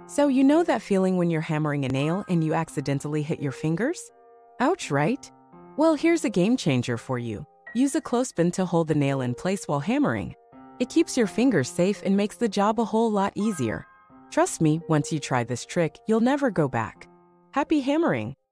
So you know that feeling when you're hammering a nail and you accidentally hit your fingers? Ouch, right? Well, here's a game changer for you. Use a clothespin to hold the nail in place while hammering. It keeps your fingers safe and makes the job a whole lot easier. Trust me, once you try this trick, you'll never go back. Happy hammering!